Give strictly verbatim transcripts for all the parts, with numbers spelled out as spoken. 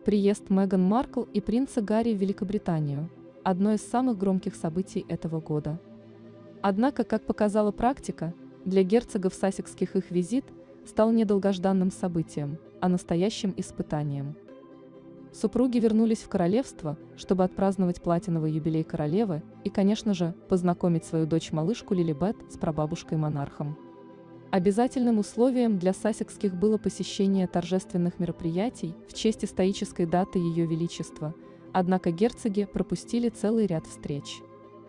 Приезд Меган Маркл и принца Гарри в Великобританию – одно из самых громких событий этого года. Однако, как показала практика, для герцогов сассекских их визит стал не долгожданным событием, а настоящим испытанием. Супруги вернулись в королевство, чтобы отпраздновать платиновый юбилей королевы и, конечно же, познакомить свою дочь-малышку Лилибет с прабабушкой-монархом. Обязательным условием для сассекских было посещение торжественных мероприятий в честь исторической даты Ее Величества, однако герцоги пропустили целый ряд встреч.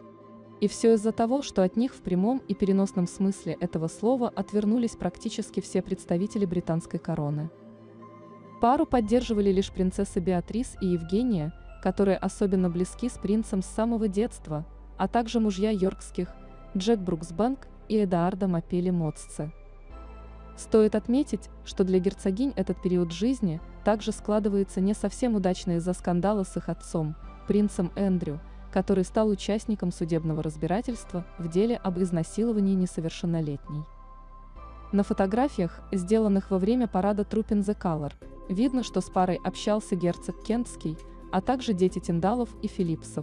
И все из-за того, что от них в прямом и переносном смысле этого слова отвернулись практически все представители британской короны. Пару поддерживали лишь принцесса Беатрис и Евгения, которые особенно близки с принцем с самого детства, а также мужья йоркских Джек Бруксбанк и Эдуарда Мапели Моцце. Стоит отметить, что для герцогинь этот период жизни также складывается не совсем удачно из-за скандала с их отцом, принцем Эндрю, который стал участником судебного разбирательства в деле об изнасиловании несовершеннолетней. На фотографиях, сделанных во время парада Troop in the Colour, видно, что с парой общался герцог Кентский, а также дети Тиндалов и Филлипсов.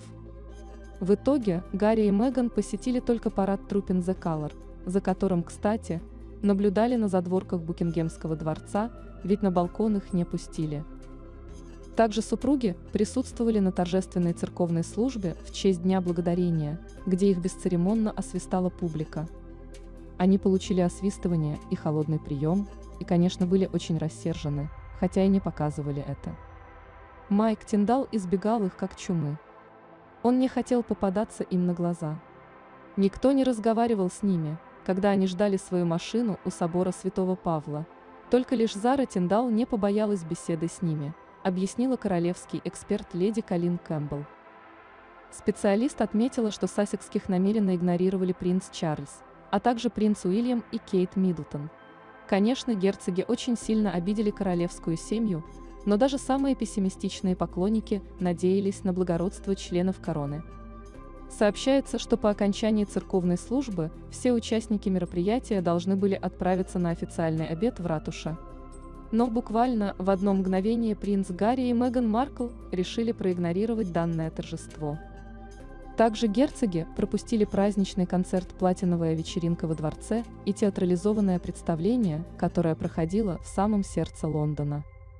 В итоге Гарри и Меган посетили только парад Troop in the Colour, за которым, кстати, наблюдали на задворках Букингемского дворца, ведь на балкон их не пустили. Также супруги присутствовали на торжественной церковной службе в честь Дня Благодарения, где их бесцеремонно освистала публика. Они получили освистывание и холодный прием, и, конечно, были очень рассержены, хотя и не показывали это. Майк Тиндал избегал их как чумы. Он не хотел попадаться им на глаза. Никто не разговаривал с ними, когда они ждали свою машину у собора Святого Павла. Только лишь Зара Тиндал не побоялась беседы с ними, объяснила королевский эксперт леди Колин Кэмпбелл. Специалист отметила, что сассекских намеренно игнорировали принц Чарльз, а также принц Уильям и Кейт Миддлтон. Конечно, герцоги очень сильно обидели королевскую семью, но даже самые пессимистичные поклонники надеялись на благородство членов короны. Сообщается, что по окончании церковной службы все участники мероприятия должны были отправиться на официальный обед в ратуше. Но буквально в одно мгновение принц Гарри и Меган Маркл решили проигнорировать данное торжество. Также герцоги пропустили праздничный концерт «Платиновая вечеринка во дворце» и театрализованное представление, которое проходило в самом сердце Лондона.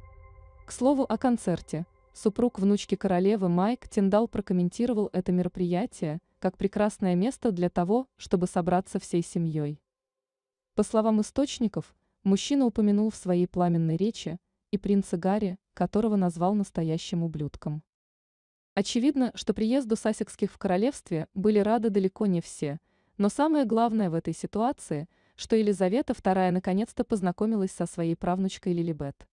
К слову о концерте, супруг внучки королевы Майк Тиндал прокомментировал это мероприятие как прекрасное место для того, чтобы собраться всей семьей. По словам источников, мужчина упомянул в своей пламенной речи и принца Гарри, которого назвал настоящим ублюдком. Очевидно, что приезду сассекских в королевстве были рады далеко не все, но самое главное в этой ситуации, что Елизавета вторая наконец-то познакомилась со своей правнучкой Лилибет.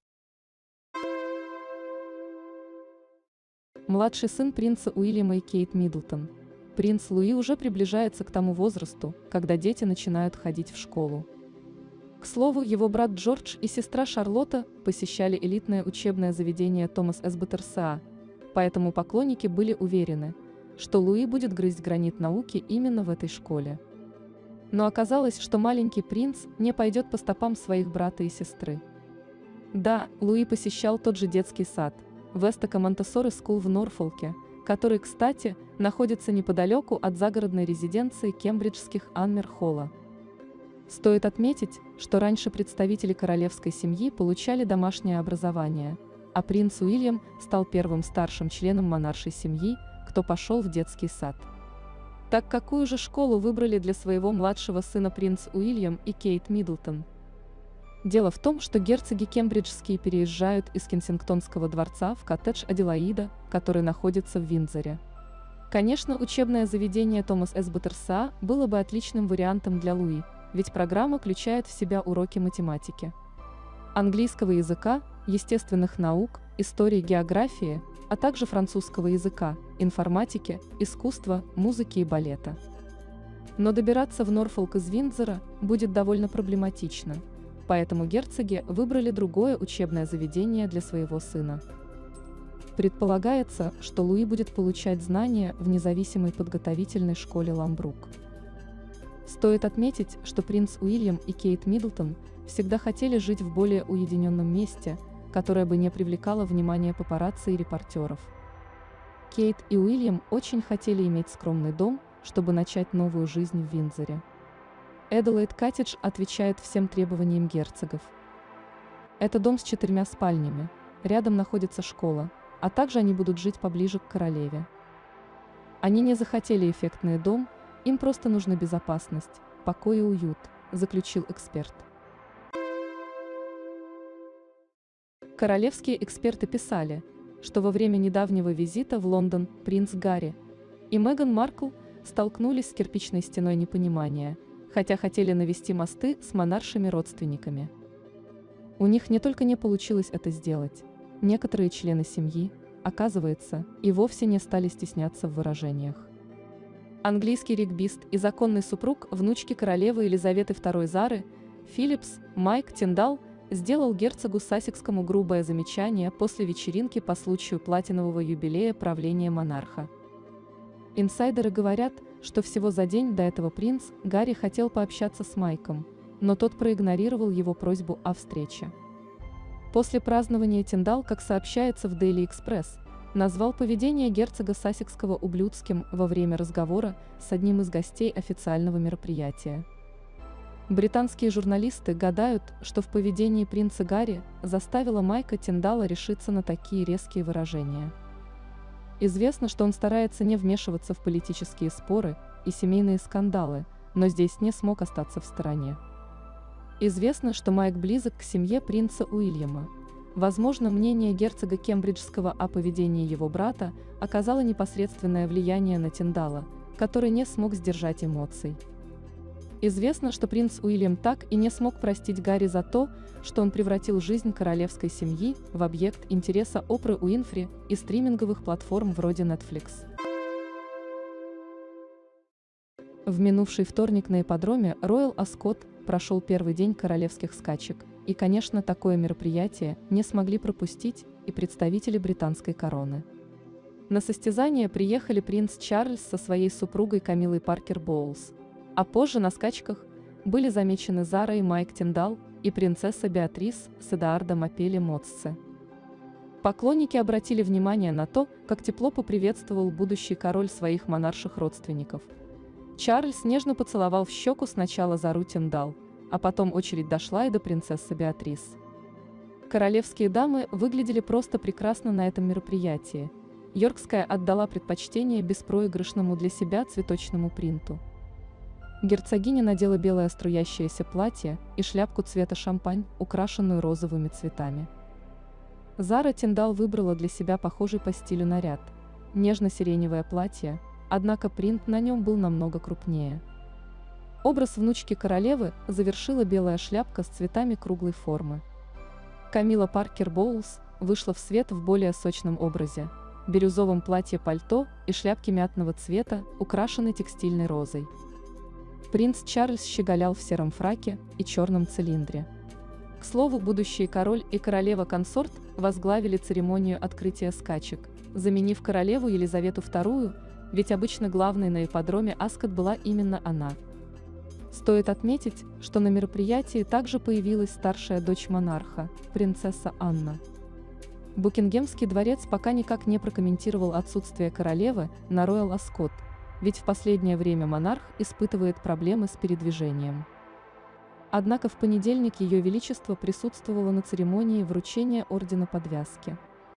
Младший сын принца Уильяма и Кейт Миддлтон. Принц Луи уже приближается к тому возрасту, когда дети начинают ходить в школу. К слову, его брат Джордж и сестра Шарлотта посещали элитное учебное заведение Томас Эсбетер СА, поэтому поклонники были уверены, что Луи будет грызть гранит науки именно в этой школе. Но оказалось, что маленький принц не пойдет по стопам своих брата и сестры. Да, Луи посещал тот же детский сад, Вестака Монтессори Скул в Норфолке, который, кстати, находится неподалеку от загородной резиденции кембриджских Анмер-Холла. Стоит отметить, что раньше представители королевской семьи получали домашнее образование, а принц Уильям стал первым старшим членом монаршей семьи, кто пошел в детский сад. Так какую же школу выбрали для своего младшего сына принц Уильям и Кейт Миддлтон? Дело в том, что герцоги кембриджские переезжают из Кенсингтонского дворца в коттедж Аделаида, который находится в Виндзоре. Конечно, учебное заведение Томас Эсбетер СА было бы отличным вариантом для Луи, ведь программа включает в себя уроки математики, английского языка, естественных наук, истории, географии, а также французского языка, информатики, искусства, музыки и балета. Но добираться в Норфолк из Виндзора будет довольно проблематично, поэтому герцоги выбрали другое учебное заведение для своего сына. Предполагается, что Луи будет получать знания в независимой подготовительной школе Ламбрук. Стоит отметить, что принц Уильям и Кейт Миддлтон всегда хотели жить в более уединенном месте, которая бы не привлекала внимание папарацци и репортеров. Кейт и Уильям очень хотели иметь скромный дом, чтобы начать новую жизнь в Виндзоре. Эделейд Коттедж отвечает всем требованиям герцогов. Это дом с четырьмя спальнями, рядом находится школа, а также они будут жить поближе к королеве. Они не захотели эффектный дом, им просто нужна безопасность, покой и уют, заключил эксперт. Королевские эксперты писали, что во время недавнего визита в Лондон принц Гарри и Меган Маркл столкнулись с кирпичной стеной непонимания, хотя хотели навести мосты с монаршими родственниками. У них не только не получилось это сделать, некоторые члены семьи, оказывается, и вовсе не стали стесняться в выражениях. Английский регбист и законный супруг внучки королевы Елизаветы второй Зары, Филлипс, Майк Тиндал, сделал герцогу Сассекскому грубое замечание после вечеринки по случаю платинового юбилея правления монарха. Инсайдеры говорят, что всего за день до этого принц Гарри хотел пообщаться с Майком, но тот проигнорировал его просьбу о встрече. После празднования Тиндал, как сообщается в Daily Express, назвал поведение герцога Сассекского ублюдским во время разговора с одним из гостей официального мероприятия. Британские журналисты гадают, что в поведении принца Гарри заставило Майка Тиндала решиться на такие резкие выражения. Известно, что он старается не вмешиваться в политические споры и семейные скандалы, но здесь не смог остаться в стороне. Известно, что Майк близок к семье принца Уильяма. Возможно, мнение герцога Кембриджского о поведении его брата оказало непосредственное влияние на Тиндала, который не смог сдержать эмоций. Известно, что принц Уильям так и не смог простить Гарри за то, что он превратил жизнь королевской семьи в объект интереса Опры Уинфри и стриминговых платформ вроде Netflix. В минувший вторник на ипподроме Роял Аскот прошел первый день королевских скачек, и, конечно, такое мероприятие не смогли пропустить и представители британской короны. На состязание приехали принц Чарльз со своей супругой Камилой Паркер Боулс, а позже на скачках были замечены Зара и Майк Тиндал и принцесса Беатрис с Эдуардом Апелли Моцце. Поклонники обратили внимание на то, как тепло поприветствовал будущий король своих монарших родственников. Чарльз нежно поцеловал в щеку сначала Зару Тиндал, а потом очередь дошла и до принцессы Беатрис. Королевские дамы выглядели просто прекрасно на этом мероприятии. Йоркская отдала предпочтение беспроигрышному для себя цветочному принту. Герцогиня надела белое струящееся платье и шляпку цвета шампань, украшенную розовыми цветами. Зара Тиндал выбрала для себя похожий по стилю наряд – нежно-сиреневое платье, однако принт на нем был намного крупнее. Образ внучки королевы завершила белая шляпка с цветами круглой формы. Камила Паркер Боулс вышла в свет в более сочном образе – бирюзовом платье-пальто и шляпке мятного цвета, украшенной текстильной розой. Принц Чарльз щеголял в сером фраке и черном цилиндре. К слову, будущий король и королева-консорт возглавили церемонию открытия скачек, заменив королеву Елизавету вторую, ведь обычно главной на ипподроме Аскот была именно она. Стоит отметить, что на мероприятии также появилась старшая дочь монарха, принцесса Анна. Букингемский дворец пока никак не прокомментировал отсутствие королевы на Роял Аскот, ведь в последнее время монарх испытывает проблемы с передвижением. Однако в понедельник Ее Величество присутствовало на церемонии вручения ордена Подвязки.